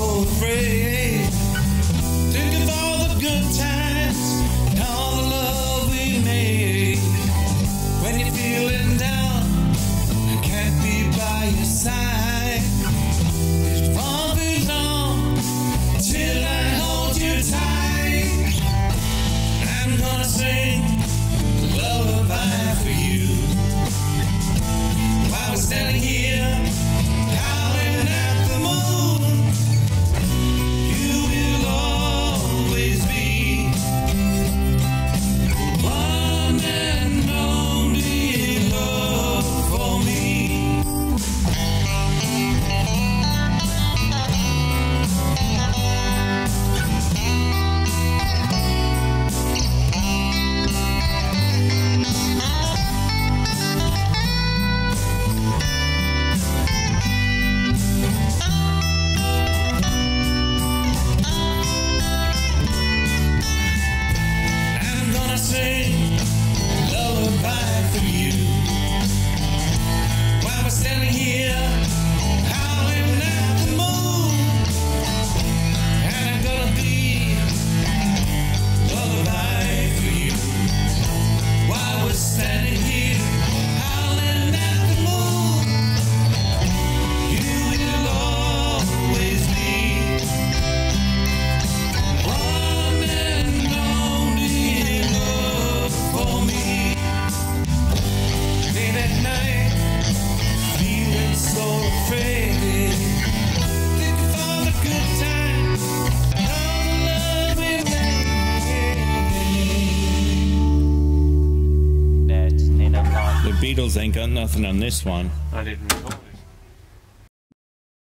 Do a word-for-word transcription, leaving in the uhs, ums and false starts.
so afraid. Think of all the good times and all the love we made. When you're feeling down and can't be by your side, it won't be long till I hold you tight. I'm gonna sing a lullaby for you while we're standing here howling at the moon. You will always be one and only love for me. I'm gonna sing a lullaby for you while we're standing here howling at the moon. And I'm gonna be a lullaby for you while we're standing here howling at the moon. You will always be one and only love for me. Late at night, feeling so afraid. Think of all the good times, all the love we made. That's Nina Long. The Beatles ain't got nothing on this one. I didn't know.